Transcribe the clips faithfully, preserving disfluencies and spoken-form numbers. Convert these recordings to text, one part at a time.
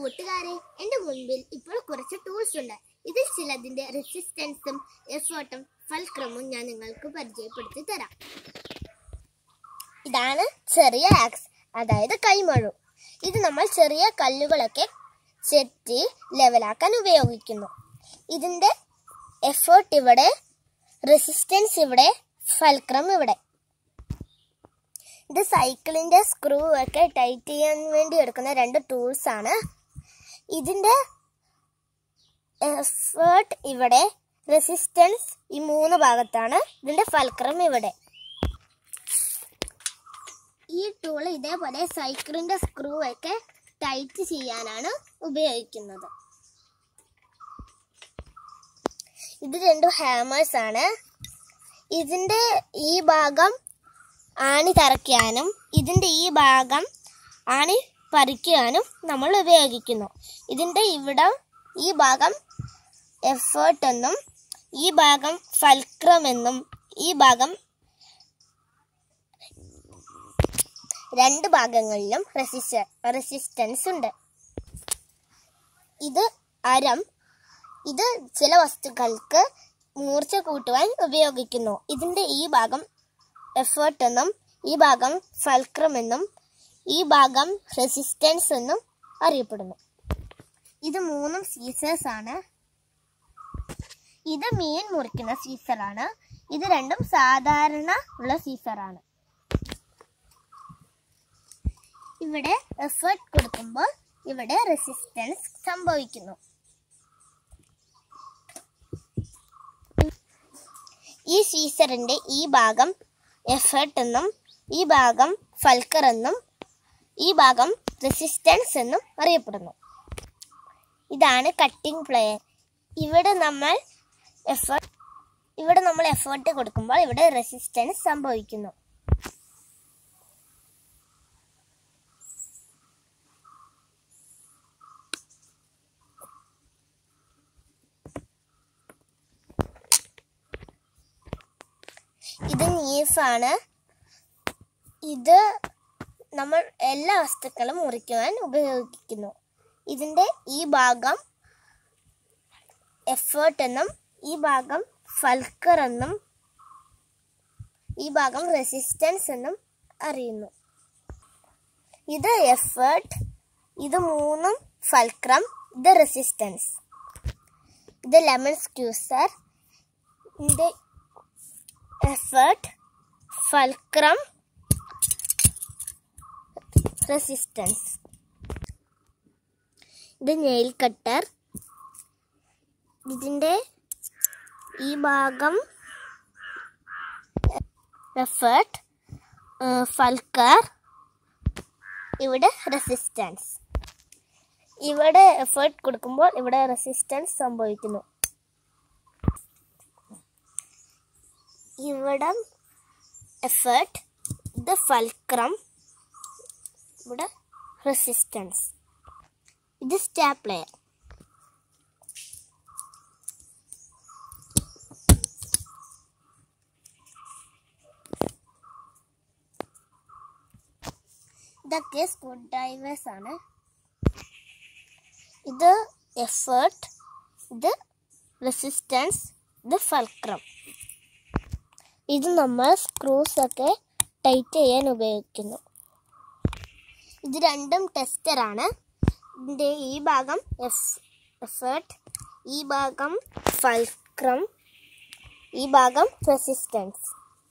കൂട്ടുകാരെ, എൻ്റെ മുൻപിൽ ഇപ്പോൾ കുറച്ച് ടൂൾസ് ഉണ്ട്. ഇതിൽ ചിലതിൻ്റെ റെസിസ്റ്റൻസും എഫേർട്ടും ഫൽക്രമും ഞാൻ നിങ്ങൾക്ക് പരിചയപ്പെടുത്തി തരാം. ഇതാണ് ചെറിയ ആക്സ്, അതായത് കൈമഴു. ഇത് നമ്മൾ ചെറിയ കല്ലുകളൊക്കെ ചെത്തി ലെവലാക്കാൻ ഉപയോഗിക്കുന്നു. ഇതിൻ്റെ എഫേർട്ട് ഇവിടെ, റെസിസ്റ്റൻസ് ഇവിടെ, ഫൽക്രം ഇവിടെ. ഇത് സൈക്കിളിൻ്റെ സ്ക്രൂ ഒക്കെ ടൈറ്റ് ചെയ്യാൻ വേണ്ടി എടുക്കുന്ന രണ്ട് ടൂൾസ് ആണ്. ഇതിൻ്റെ എഫേർട്ട് ഇവിടെ, റെസിസ്റ്റൻസ് ഈ മൂന്ന് ഭാഗത്താണ്, ഇതിൻ്റെ ഫൽക്രം ഇവിടെ. ഈ ടൂൾ ഇതേപോലെ സൈക്കിളിൻ്റെ സ്ക്രൂ ഒക്കെ ടൈറ്റ് ചെയ്യാനാണ് ഉപയോഗിക്കുന്നത്. ഇത് രണ്ടും ഹാമേഴ്സ് ആണ്. ഇതിൻ്റെ ഈ ഭാഗം ആണി തറയ്ക്കാനും ഇതിൻ്റെ ഈ ഭാഗം ആണി പറിക്കാനും നമ്മൾ ഉപയോഗിക്കുന്നു. ഇതിൻ്റെ ഇവിടെ ഈ ഭാഗം എഫേർട്ട് എന്നും ഈ ഭാഗം ഫൽക്രം എന്നും ഈ ഭാഗം രണ്ട് ഭാഗങ്ങളിലും റെസിസ്റ്റ റെസിസ്റ്റൻസ് ഉണ്ട്. ഇത് അരം. ഇത് ചില വസ്തുക്കൾക്ക് മൂർച്ച കൂട്ടുവാൻ ഉപയോഗിക്കുന്നു. ഇതിൻ്റെ ഈ ഭാഗം എഫേർട്ട് എന്നും ഈ ഭാഗം ഫൽക്രം എന്നും ഈ ഭാഗം റെസിസ്റ്റൻസ് എന്നും അറിയപ്പെടുന്നു. ഇത് മൂന്നും സീസേഴ്സ് ആണ്. ഇത് മീൻ മുറിക്കുന്ന സീസറാണ്. ഇത് രണ്ടും സാധാരണ ഉള്ള സീസറാണ്. ഇവിടെ എഫേർട്ട് കൊടുക്കുമ്പോൾ ഇവിടെ റെസിസ്റ്റൻസ് സംഭവിക്കുന്നു. ഈ സീസറിന്റെ ഈ ഭാഗം എഫേർട്ട് എന്നും ഈ ഭാഗം ഫൽക്കർ എന്നും ഈ ഭാഗം റെസിസ്റ്റൻസ് എന്നും അറിയപ്പെടുന്നു. ഇതാണ് കട്ടിംഗ് പ്ലെയർ. ഇവിടെ നമ്മൾ എഫേർട്ട് ഇവിടെ നമ്മൾ എഫേർട്ട് കൊടുക്കുമ്പോൾ ഇവിടെ റെസിസ്റ്റൻസ് സംഭവിക്കുന്നു. ഇത് നീഫാണ്. ഇത് നമ്മൾ എല്ലാ വസ്തുക്കളും മുറിക്കുവാൻ ഉപയോഗിക്കുന്നു. ഇതിൻ്റെ ഈ ഭാഗം എഫേർട്ട് എന്നും ഈ ഭാഗം ഫൽക്കർ എന്നും ഈ ഭാഗം റെസിസ്റ്റൻസ് എന്നും അറിയുന്നു. ഇത് എഫേർട്ട്, ഇത് മൂന്നും ഫൽക്രം, ഇത് റെസിസ്റ്റൻസ്. ഇത് ലെമൺ സ്ക്യൂസർ. ഇതിൻ്റെ എഫേർട്ട്, ഫൽക്രം, റെസിസ്റ്റൻസ്. ഇത് നെയിൽ കട്ടർ. ഇതിൻ്റെ ഈ ഭാഗം എഫേർട്ട്, ഫൽക്കർ, ഇവിടെ റെസിസ്റ്റൻസ്. ഇവിടെ എഫേർട്ട് കൊടുക്കുമ്പോൾ ഇവിടെ റെസിസ്റ്റൻസ് സംഭവിക്കുന്നു. ഇവിടെ എഫേർട്ട്, ഇത് ഫൽക്രം, ഇവിടെ റെസിസ്റ്റൻസ്. ഇത് സ്റ്റാപ്ലർ. ഇതൊക്കെ സ്ക്രൂ ഡ്രൈവേഴ്സ് ആണ്. ഇത് എഫേർട്ട്, ഇത് റെസിസ്റ്റൻസ്, ഇത് ഫൽക്രം. ഇത് നമ്മൾ സ്ക്രൂസ് ഒക്കെ ടൈറ്റ് ചെയ്യാൻ ഉപയോഗിക്കുന്നു. ഇത് രണ്ടും ടെസ്റ്ററാണ്. ഇതിൻ്റെ ഈ ഭാഗം എഫേർട്ട്, ഈ ഭാഗം ഫൽക്രം, ഈ ഭാഗം റെസിസ്റ്റൻസ്.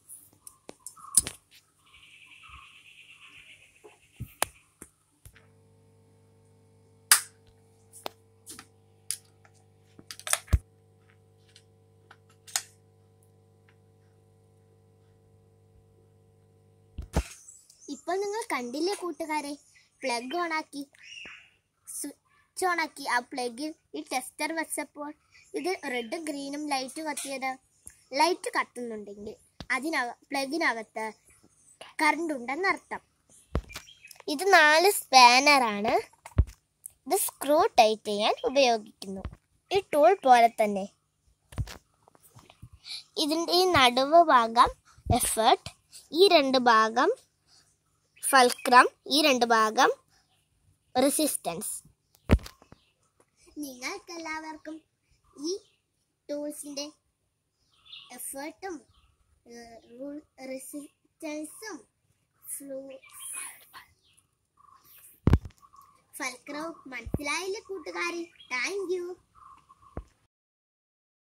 ഇപ്പോൾ നിങ്ങൾ കണ്ടില്ലേ കൂട്ടുകാരെ, പ്ലഗ് ഓണാക്കി, സ്വിച്ച് ഓണാക്കി. ആ പ്ലഗിൽ ഈ ടെസ്റ്റർ വെച്ചപ്പോൾ ഇത് റെഡും ഗ്രീനും ലൈറ്റ് കത്തിയത്. ലൈറ്റ് കത്തുന്നുണ്ടെങ്കിൽ അതിനക പ്ലഗിനകത്ത് കറണ്ട് ഉണ്ടെന്നർത്ഥം. ഇത് നാല് സ്പാനറാണ്. ഇത് സ്ക്രൂ ടൈറ്റ് ചെയ്യാൻ ഉപയോഗിക്കുന്നു. ഈ ടൂൾ പോലെ തന്നെ ഇതിൻ്റെ ഈ നടുവ് ഭാഗം എഫേർട്ട്, ഈ രണ്ട് ഭാഗം ഫൽക്രം, ഈ രണ്ട് ഭാഗം റെസിസ്റ്റൻസ്. നിങ്ങൾക്ക് എല്ലാവർക്കും ഈ ടൂൾസിൻ്റെ എഫേർട്ടും റെസിസ്റ്റൻസും ഫ്ലൂ ഫൽക്രവും മനസ്സിലായില്ലേ കൂട്ടുകാരെ? Thank U.